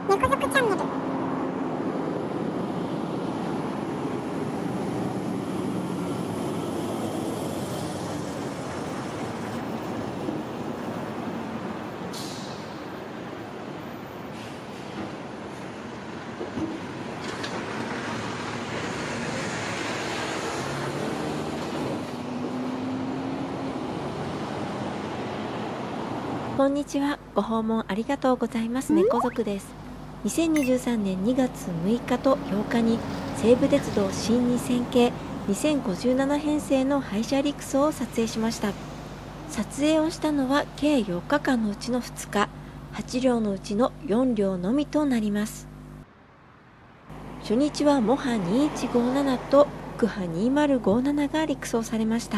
猫族チャンネル。 こんにちは。ご訪問ありがとうございます。猫族です。2023年2月6日と8日に西武鉄道新2000系2057編成の廃車陸送を撮影しました。撮影をしたのは計4日間のうちの2日、8両のうちの4両のみとなります。初日はモハ2157とクハ2057が陸送されました。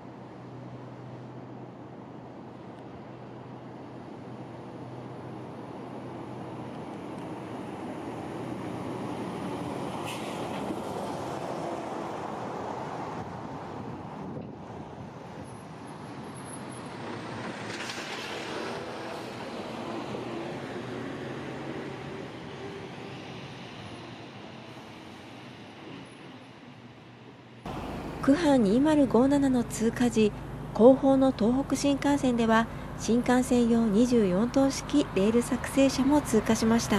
クハ2057の通過時、後方の東北新幹線では新幹線用24灯式レール作成車も通過しました。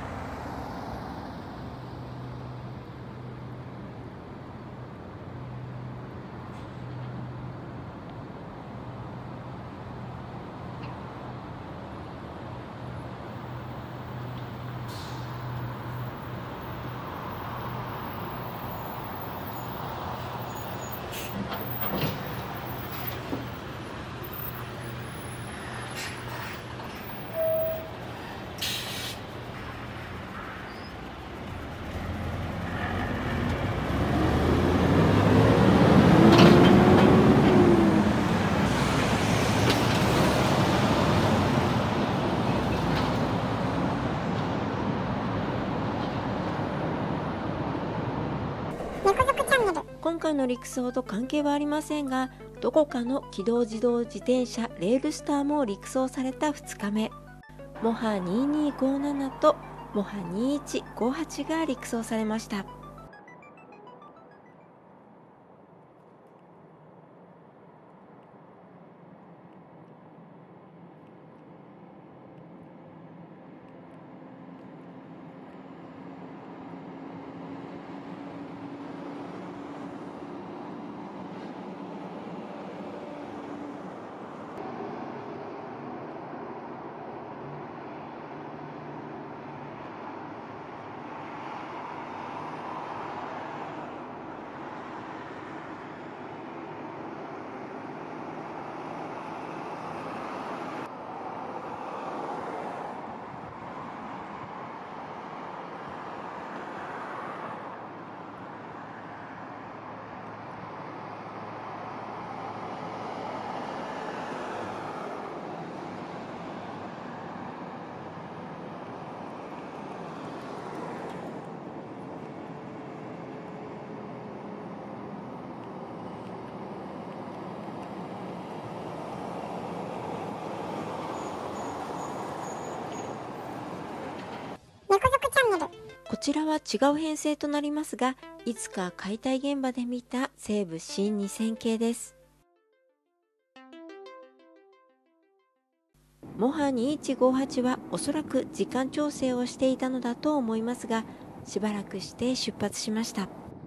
猫族チャンネル。 今回の陸送と関係はありませんが、どこかの機動自動自転車レールスターも陸送された2日目、モハ2257とモハ2158が陸送されました。 猫族チャンネル。 こちらは違う編成となりますが、いつか解体現場で見た西武新2000系です。モハ2158はおそらく時間調整をしていたのだと思いますが、しばらくして出発しました。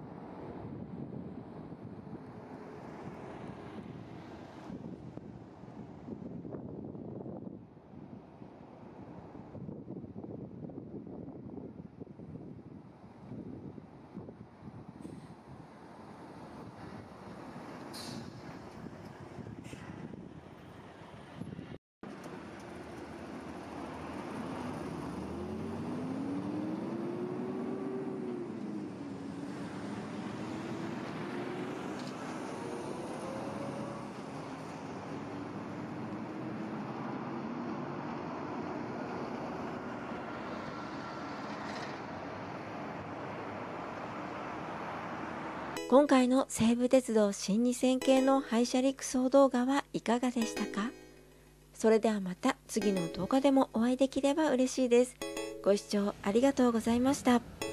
今回の西武鉄道新2000系の廃車陸送動画はいかがでしたか？それではまた次の動画でもお会いできれば嬉しいです。 ご視聴ありがとうございました。